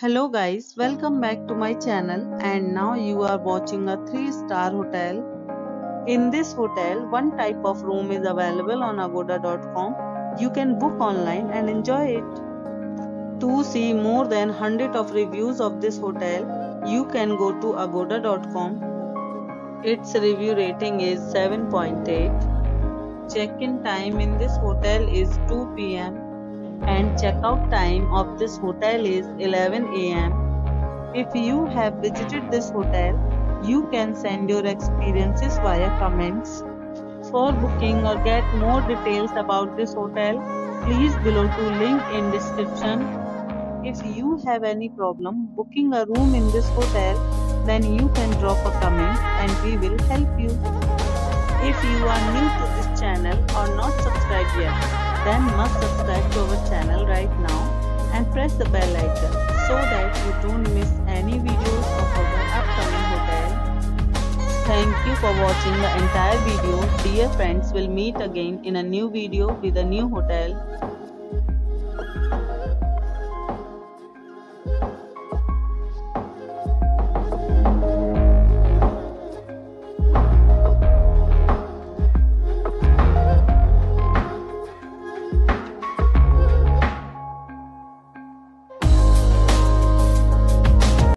Hello guys, welcome back to my channel and now you are watching a 3-star hotel. In this hotel, one type of room is available on agoda.com. You can book online and enjoy it. To see more than 100 of reviews of this hotel, you can go to agoda.com. Its review rating is 7.8. Check-in time in this hotel is 2 p.m. and checkout time of this hotel is 11 a.m. If you have visited this hotel, you can send your experiences via comments. For booking or get more details about this hotel, please below to link in description. If you have any problem booking a room in this hotel, then you can drop a comment and we will help you. If you are new to this channel or not subscribed yet, then must subscribe to our channel right now and press the bell icon so that you don't miss any videos of our upcoming hotel. Thank you for watching the entire video. Dear friends, we'll meet again in a new video with a new hotel.